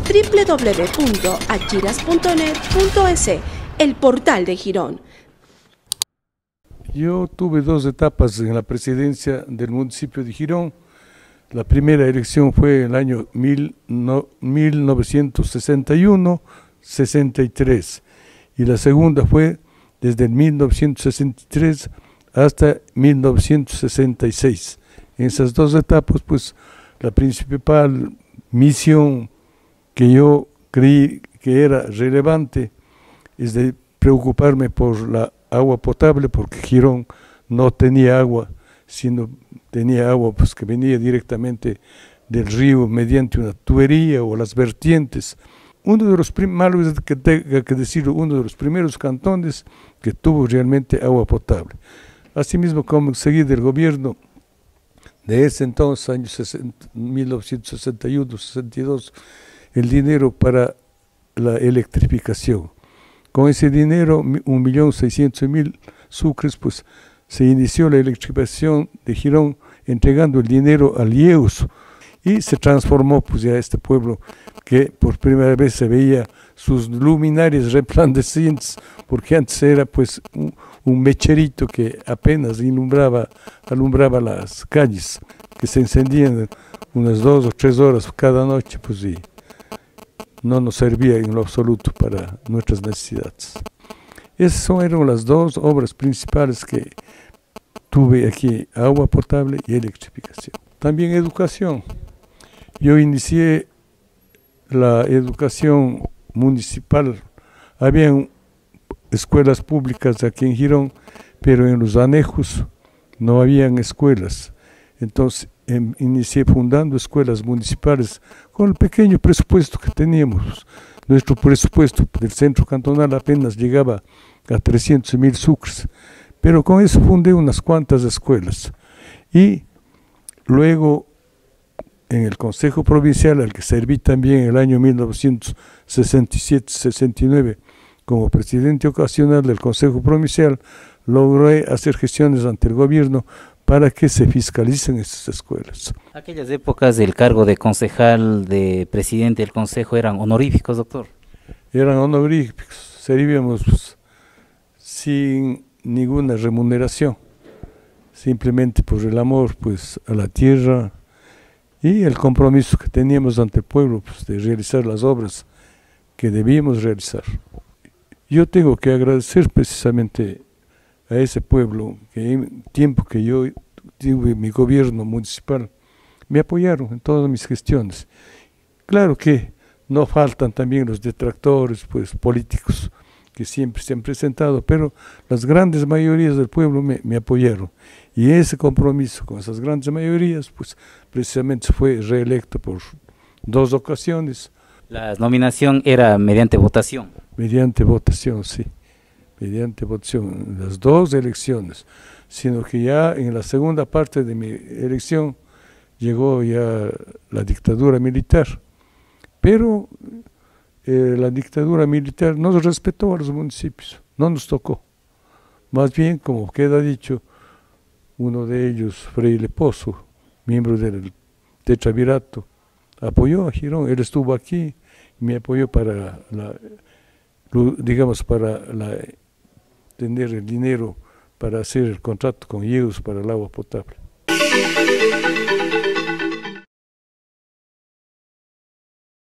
www.achiras.net.es, el portal de Girón. Yo tuve dos etapas en la presidencia del municipio de Girón. La primera elección fue en el año 1961-63 y la segunda fue desde el 1963 hasta 1966. En esas dos etapas, pues, la principal misión que yo creí que era relevante es de preocuparme por la agua potable, porque Girón no tenía agua, sino tenía agua pues, que venía directamente del río mediante una tubería o las vertientes. Uno de los malos, que tenga que decirlo, uno de los primeros cantones que tuvo realmente agua potable. Asimismo, como seguí del gobierno de ese entonces, años 1961-62, el dinero para la electrificación. Con ese dinero, 1.600.000 sucres, pues se inició la electrificación de Girón, entregando el dinero al IEUS, y se transformó pues ya este pueblo que por primera vez se veía sus luminarias resplandecientes, porque antes era pues un mecherito que apenas alumbraba las calles, que se encendían unas 2 o 3 horas cada noche, pues y no nos servía en lo absoluto para nuestras necesidades. Esas eran las dos obras principales que tuve aquí, agua potable y electrificación. También educación. Yo inicié la educación municipal. Habían escuelas públicas aquí en Girón, pero en los anejos no habían escuelas. Entonces inicié fundando escuelas municipales con el pequeño presupuesto que teníamos. Nuestro presupuesto del centro cantonal apenas llegaba a 300.000 sucres, pero con eso fundé unas cuantas escuelas. Y luego en el Consejo Provincial, al que serví también en el año 1967-69 como presidente ocasional del Consejo Provincial, logré hacer gestiones ante el gobierno para que se fiscalicen estas escuelas. Aquellas épocas del cargo de concejal, de presidente del consejo, ¿eran honoríficos, doctor? Eran honoríficos, servíamos pues, sin ninguna remuneración, simplemente por el amor pues, a la tierra y el compromiso que teníamos ante el pueblo pues, de realizar las obras que debíamos realizar. Yo tengo que agradecer precisamente a ese pueblo que en el tiempo que yo tuve mi gobierno municipal me apoyaron en todas mis gestiones. Claro que no faltan también los detractores pues, políticos que siempre se han presentado, pero las grandes mayorías del pueblo me apoyaron. Y ese compromiso con esas grandes mayorías, pues precisamente fue reelecto por 2 ocasiones. La nominación era mediante votación. Mediante votación, sí. Mediante votación, en las 2 elecciones. Sino que ya en la segunda parte de mi elección llegó ya la dictadura militar. Pero la dictadura militar no respetó a los municipios, no nos tocó. Más bien, como queda dicho, uno de ellos, Freire Pozo, miembro del Tetravirato, apoyó a Girón. Él estuvo aquí y me apoyó para tener el dinero para hacer el contrato con IEUS para el agua potable.